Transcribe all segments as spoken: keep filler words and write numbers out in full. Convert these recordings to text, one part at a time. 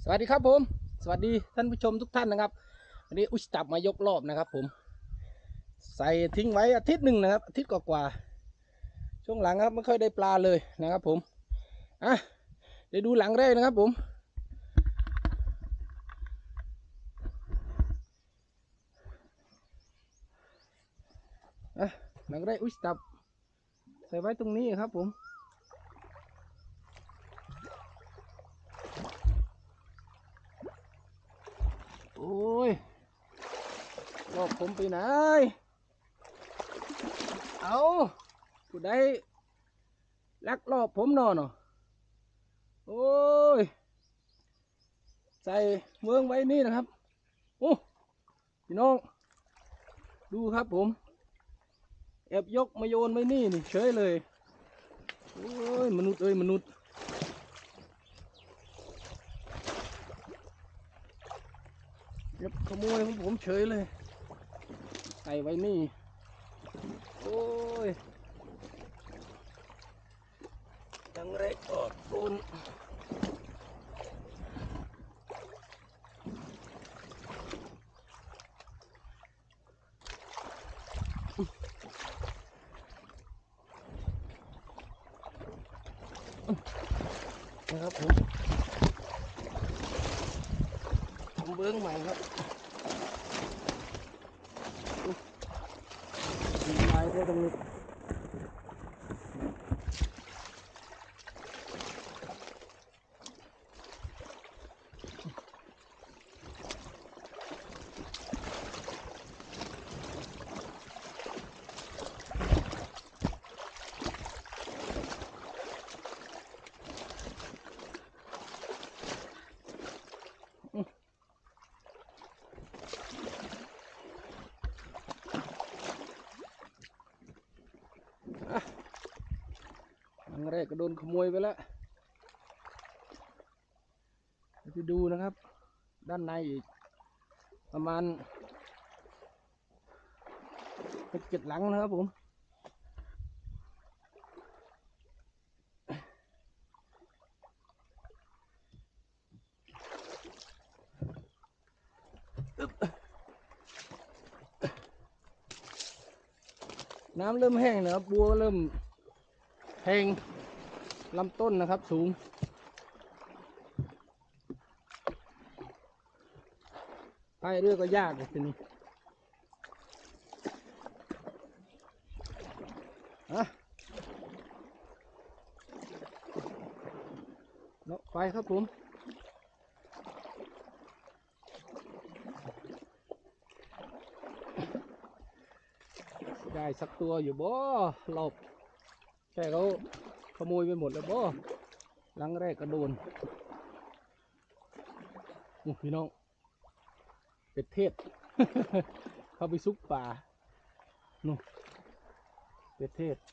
สวัสดีครับผมสวัสดีท่านผู้ชมทุกท่านนะครับวันนี้อุชจับมายกรอบนะครับผมใส่ทิ้งไว้อาทิตย์หนึ่งนะครับอาทิตย์กว่าๆช่วงหลังครับไม่ค่อยได้ปลาเลยนะครับผมอ่ะเดี๋ยวดูหลังแรกนะครับผมอ่ะหลังแรกอุชจับใส่ไว้ตรงนี้ครับผมโอ้ยรอบผมไปไหนเอาผู้ใดลักรอบผมนอนเนาะโอ้ยใส่เมืองไว้นี่นะครับโอ้พี่น้องดูครับผมแอบยกมาโยนไว้นี่นี่เฉยเลยโอ้ยมนุษย์เอ้ยมนุษย์เก็บขโมยของผมเฉยเลยใส่ไว้นี่โอ้ยดังเร็กอดโดนนะครับผมผมเบิ้งใหม่ครับลายได้ตรงนี้ดังแรกก็โดนขโมยไปแล้วไปดูนะครับด้านในอีกประมาณเจ็ดหลังนะครับผมน้ำเริ่มแห้งนะครับบัวเริ่มแห้งลำต้นนะครับสูงพายเรือก็ยากเลยทีนี้อะเนาะไปครับผมได้สักตัวอยู่บ่หลบแค่เขาขโมยไปหมดแล้วบ่หลังแรกก็โดนอู้พี่น้องเป็ดเทศ เข้าไปซุกป่านู่นเป็ดเทศ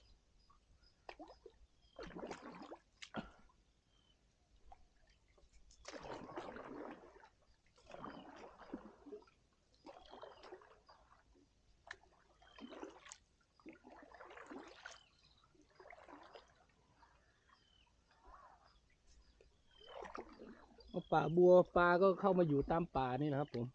ป่าบัวปลาก็เข้ามาอยู่ตามป่านี่นะครับผม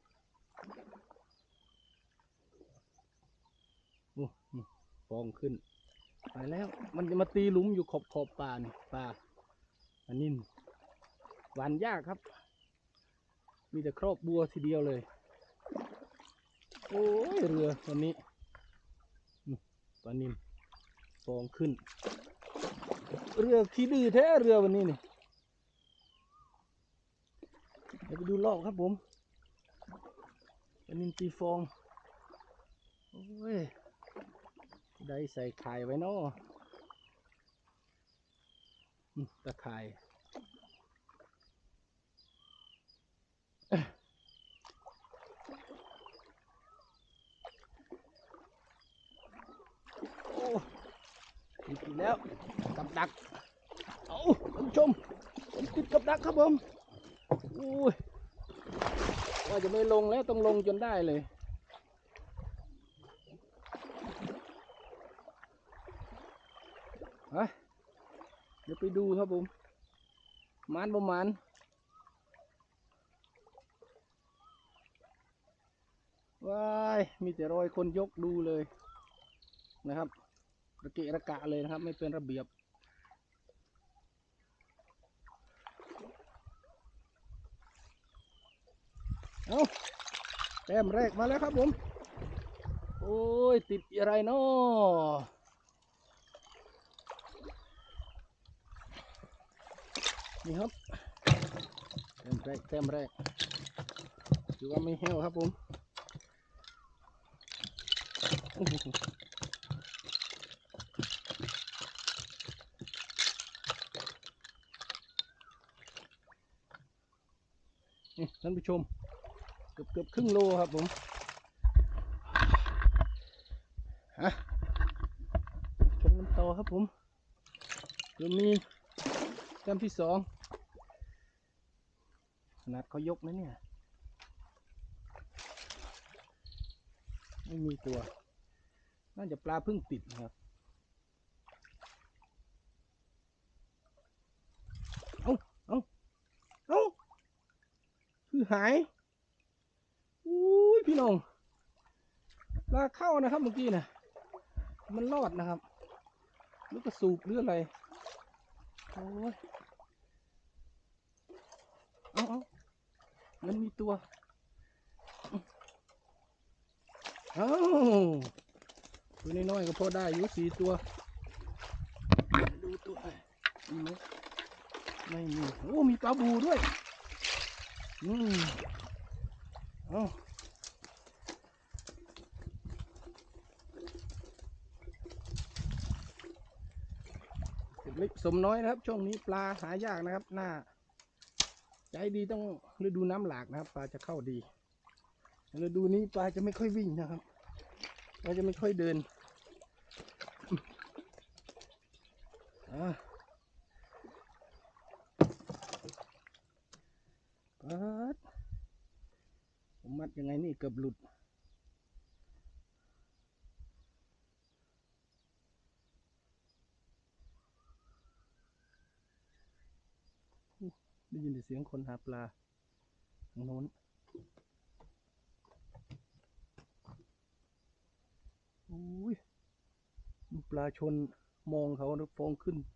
โอ้ฟองขึ้นไปแล้วมันจะมาตีหลุมอยู่ขอบขอบป่านี่ป่าอันนี้หวานยากครับมีแต่ครอบบัวทีเดียวเลยโอ้ยเรือวันนี้ปลานิ่มฟองขึ้นเรือขี้ดื้อแท้เรือวันนี้นี่เดี๋ยวไปดูรอบครับผมปลานิ่มตีฟองโอ้ยได้ใส่ไข่ไว้เนาะตะไคร่โอ้ติดแล้วกับดักเอาท่านผู้ชมผมติดกับดักครับผมอุ้ยว่าจะไม่ลงแล้วต้องลงจนได้เลยฮะเดี๋ยวไปดูครับผมมันประมาณว้ายมีแต่รอยคนยกดูเลยนะครับระเกะระกะเลยนะครับไม่เป็นระเบียบเอาแต้มแรกมาแล้วครับผมโอ้ยติดอะไรเนาะนี่ครับแต้มแรกแต้มแรกถือว่าไม่แห้วครับผมนี่ท่านผู้ชมเกือบเกือบครึ่งโลครับผมฮะชมกันต่อครับผมเริ่มมีแต้มที่สองขนาดเขายกนะเนี่ยไม่มีตัวน่าจะปลาเพิ่งติดนะครับเอาเอาเอาคือหายอุ้ยพี่น้องปลาเข้านะครับเมื่อกี้นะมันรอดนะครับหรือกระสูบหรืออะไรโอ้ยเอาเอามันมีตัวเอาตัวน้อยๆก็พอได้อยู่สี่ตัวดูตัวมีไหมไม่มีโอ้มีปลาบูด้วยอืมเอาเล็กสมน้อยนะครับช่วงนี้ปลาหายากนะครับหน้าใจดีต้องฤดูน้ำหลากนะครับปลาจะเข้าดีฤดูนี้ปลาจะไม่ค่อยวิ่งนะครับปลาจะไม่ค่อยเดินอ่าปัดผมมัดยังไงนี่เกือบหลุดได้ยินแต่เสียงคนหาปลาทางโน้นอุ้ยปลาชนมองเขาแล้วฟองขึ้น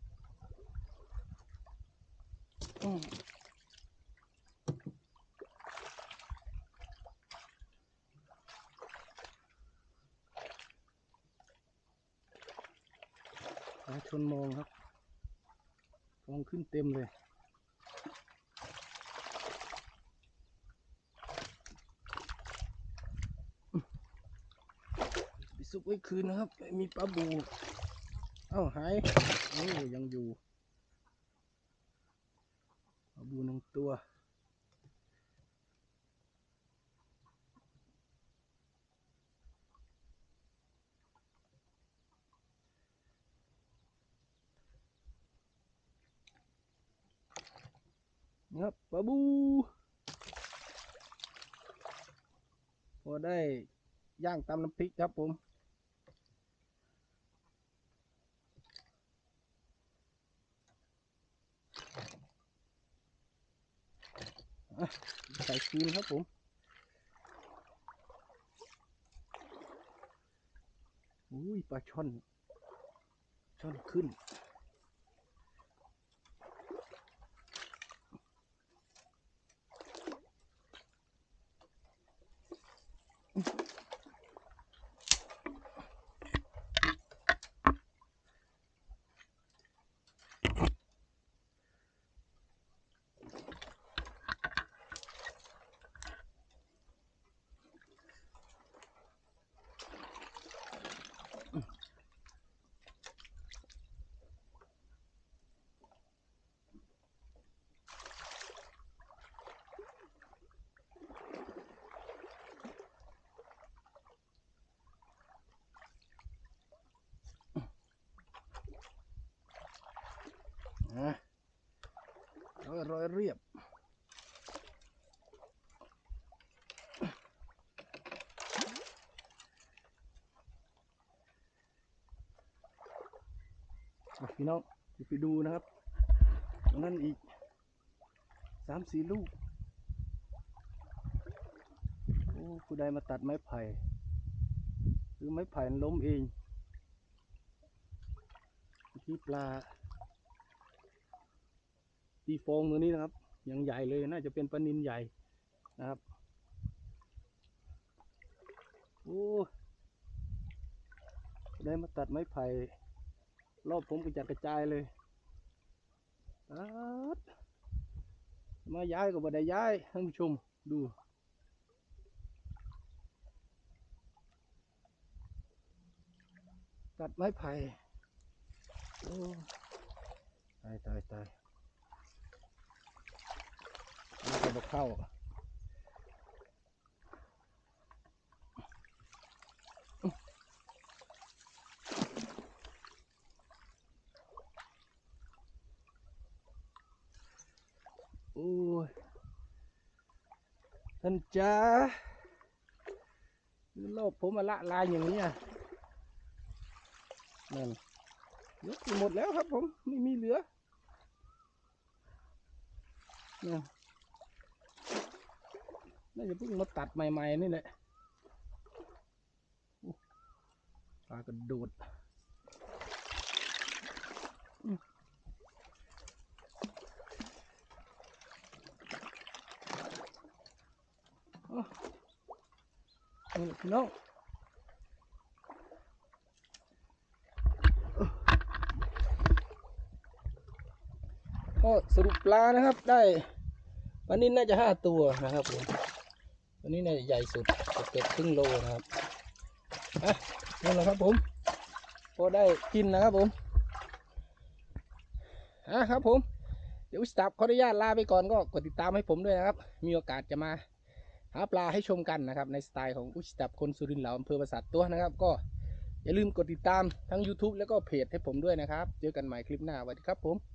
ปลาชนมองครับฟองขึ้นเต็มเลยไปซุกไว้คืนนะครับมีปลาบูเอ้าหายโอ้ยังอยู่ปลาบูหนึ่งตัวนะครับปลาบูพอได้ย่างตำน้ำพริกครับผมใส่คืนครับผมอุ้ยปลาช่อนช่อนขึ้นนะแล้วรอยเรียบพี่น้องไปดูนะครับตรงนั้นอีกสามสี่ลูกโอ้ผู้ใดมาตัดไม้ไผ่หรือไม้ไผ่ล้มเองที่ปลาตีฟองตัวนี้นะครับยังใหญ่เลยน่าจะเป็นปลานิลใหญ่นะครับโอ้ได้มาตัดไม้ไผ่รอบผมกระจัดกระจายเลยตัดมาย้ายก็บ่ได้ย้ายท่านผู้ชมดูตัดไม้ไผ่โอ้ตายตายตายมันจะบกเข้าโอ้ยท่านจ้าโลกผมมาละลายอย่างนี้อ่ะนั่นยกหมดแล้วครับผมไม่มีเหลือนี่น่าจะเพิ่งมาตัดใหม่ๆนี่แหละปลากระโดดนี่พี่น้องก็สรุปปลานะครับได้วันนี้น่าจะห้าตัวนะครับผมวันนี้น่าจะใหญ่สุดเกือบครึ่งโลนะครับอ่ะนี่แหละครับผมพอได้กินนะครับผมอ่ะครับผมเดี๋ยวอุสตับขออนุญาตลาไปก่อนก็กดติดตามให้ผมด้วยนะครับมีโอกาสจะมาหาปลาให้ชมกันนะครับในสไตล์ของอุสตับคนสุรินทร์เหลาอำเภอปราสาทตัวนะครับก็อย่าลืมกดติดตามทั้ง ยูทูบ แล้วก็เพจให้ผมด้วยนะครับเจอกันใหม่คลิปหน้าสวัสดีครับผม